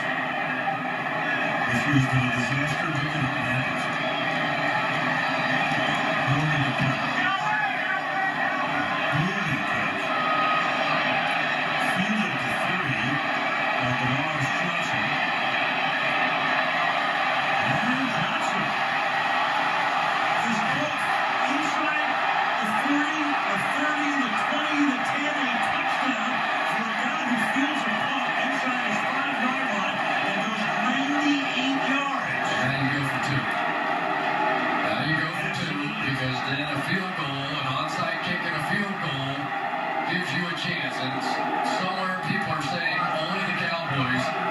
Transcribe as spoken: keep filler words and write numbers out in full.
This year's been a disaster. Look at what happens. Blooming attack. Blooming attack. Fielded to three by DeMarcus Johnson. And Johnson is both inside the forty, the thirty, the twenty, the ten, and a touchdown for a guy who fields a puck inside his five-yard line and goes ninety-eight yards. Now you go for two. Now you go for two because then a field goal, an onside kick and a field goal gives you a chance. And somewhere people are saying only the Cowboys